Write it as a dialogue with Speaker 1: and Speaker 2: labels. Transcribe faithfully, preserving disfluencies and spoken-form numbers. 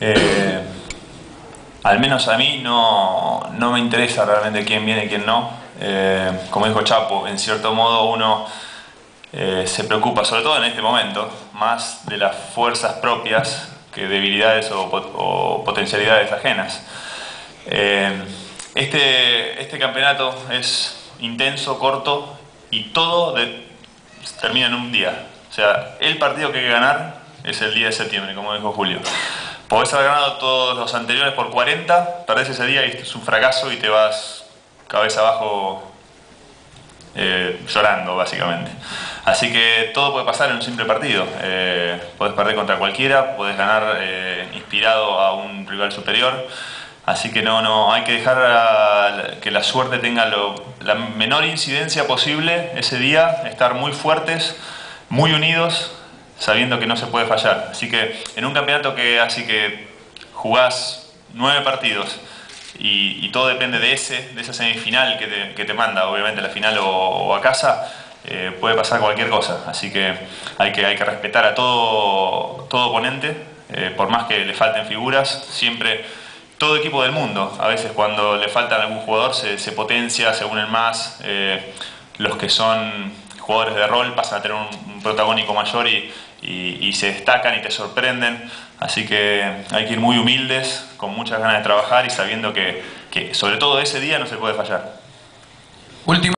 Speaker 1: Eh, al menos a mí no, no me interesa realmente quién viene y quién no. Eh, como dijo Chapo, en cierto modo uno eh, se preocupa, sobre todo en este momento, más de las fuerzas propias que debilidades o, o potencialidades ajenas. Eh, este, este campeonato es intenso, corto y todo de, termina en un día. O sea, el partido que hay que ganar es el diez de septiembre, como dijo Julio. Podés haber ganado todos los anteriores por cuarenta, perdés ese día y es un fracaso y te vas cabeza abajo eh, llorando, básicamente. Así que todo puede pasar en un simple partido. Eh, podés perder contra cualquiera, podés ganar eh, inspirado a un rival superior. Así que no, no, hay que dejar a, que la suerte tenga lo, la menor incidencia posible ese día, estar muy fuertes, muy unidos, sabiendo que no se puede fallar. Así que en un campeonato que así que jugás nueve partidos y, y todo depende de ese, de esa semifinal que te, que te manda, obviamente la final o, o a casa, eh, puede pasar cualquier cosa. Así que hay que, hay que respetar a todo, todo oponente, eh, por más que le falten figuras, siempre. Todo equipo del mundo, a veces cuando le falta a algún jugador se, se potencia, se unen más, eh, los que son jugadores de rol pasan a tener un, un protagónico mayor y, y, y se destacan y te sorprenden, así que hay que ir muy humildes, con muchas ganas de trabajar y sabiendo que, que sobre todo ese día no se puede fallar.
Speaker 2: Último.